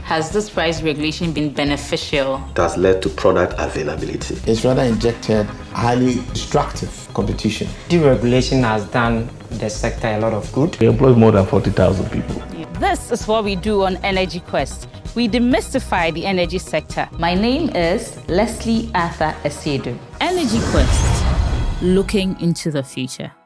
Has this price regulation been beneficial? It has led to product availability. It's rather injected highly destructive competition. Deregulation has done the sector a lot of good. We employ more than 40,000 people. This is what we do on Energy Quest. We demystify the energy sector. My name is Leslie Arthur Esiedu. Energy Quest, looking into the future.